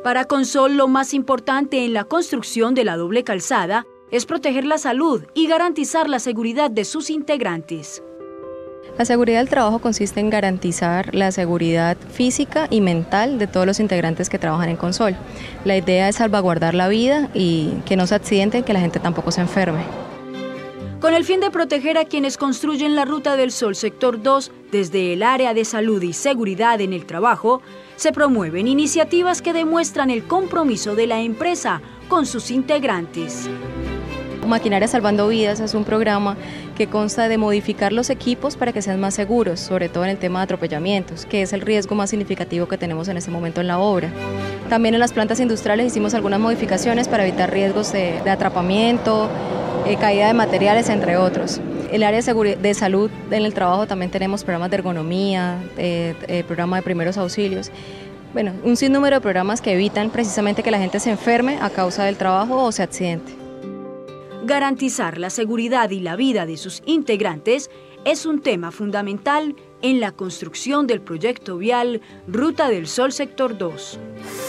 Para Consol, lo más importante en la construcción de la doble calzada es proteger la salud y garantizar la seguridad de sus integrantes. La seguridad del trabajo consiste en garantizar la seguridad física y mental de todos los integrantes que trabajan en Consol. La idea es salvaguardar la vida y que no se accidenten, que la gente tampoco se enferme. Con el fin de proteger a quienes construyen la Ruta del Sol Sector 2 desde el área de salud y seguridad en el trabajo, se promueven iniciativas que demuestran el compromiso de la empresa con sus integrantes. Maquinaria Salvando Vidas es un programa que consta de modificar los equipos para que sean más seguros, sobre todo en el tema de atropellamientos, que es el riesgo más significativo que tenemos en este momento en la obra. También en las plantas industriales hicimos algunas modificaciones para evitar riesgos de atrapamiento, caída de materiales, entre otros. En el área de salud en el trabajo también tenemos programas de ergonomía, programa de primeros auxilios. Bueno, un sinnúmero de programas que evitan precisamente que la gente se enferme a causa del trabajo o se accidente. Garantizar la seguridad y la vida de sus integrantes es un tema fundamental en la construcción del proyecto vial Ruta del Sol Sector 2.